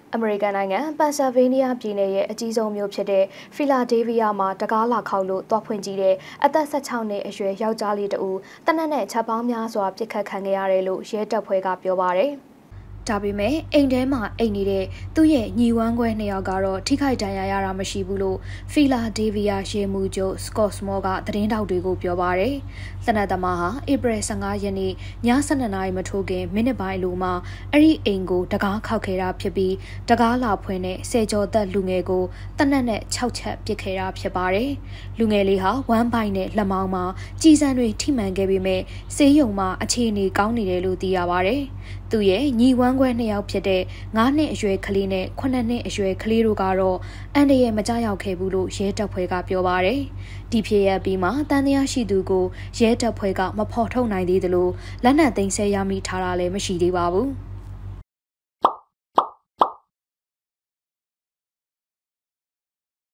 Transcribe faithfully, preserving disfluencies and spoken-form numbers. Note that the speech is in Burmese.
အမေရိကန်နိုင်ငံပန်ဆယ်ဗေးနီးယားပြည်နယ်ရဲ့အကြီးဆုံးမြို့ဖြစ်တဲ့ဖီလာဒေးဗီးယားမှာတကားလာခေါက်လို့တွားဖွင့်ကြည့်တဲ့အသက်၁၆နှစ်အရွယ်ယောက်ျားလေးတဦးတနက်နဲ့ချက်ပေါင်းများစွာပြစ်ခတ်ခံခဲ့ရတယ်လို့ရဲတပ်ဖွဲ့ကပြောပါတယ်။ဒါပေမဲ့အိမ်ထဲမှာအိမ်နေတဲ့သူ့ရဲ့ညီဝမ်းခွဲနှစ်ယောက်ကတော့ထိခိုက်ဒဏ်ရာရတာမရှိဘူးလို့ဖီလာဒေးဗီးယားရဲမှူးချုပ်စကော့စ်မော့ကသတင်းတောက်တွေကိုပြောပါတယ်။သေနတ်သမားဟာဧပြီ၁၅ရက်နေ့ည၁၂နာရီမထိုးခင်မိနစ်ပိုင်းလိုမှအဲ့ဒီအိမ်ကိုတကားခောက်ခဲ့တာဖြစ်ပြီးတကားလာဖွင့်တဲ့ဆယ်ကျော်သက်လူငယ်ကိုသေနတ်နဲ့၆ချက်ပစ်ခဲ့တာဖြစ်ပါတယ်။လူငယ်လေးဟာဝမ်းပိုင်နဲ့လက်မောင်းမှာကြီးစံတွေထိမှန်ခဲ့ပေမဲ့ဆေးရုံမှာအခြေအနေကောင်းနေတယ်လို့သိရပါတယ်။သူ့ရဲ့ညီဝမ်းခွဲနှစ်ယောက်ဖြစ်တဲ့ငါးနှစ်အရွယ်ကလေးနဲ့ခုနှစ်နှစ်အရွယ်ကလေးတို့ကတော့အန်တရဲ့မကြောက်ရောက်ခဲ့ဘူးလို့ရဲတပ်ဖွဲ့ကပြောပါတယ်။ဒီဖြစ်ရပ်ပြီးမှတန်တရားရှိသူကိုရဲတပ်ဖွဲ့ကမဖော်ထုတ်နိုင်သေးသလိုလက်နက်သိမ်းဆည်းရမိထားတာလည်းမရှိသေးပါဘူး။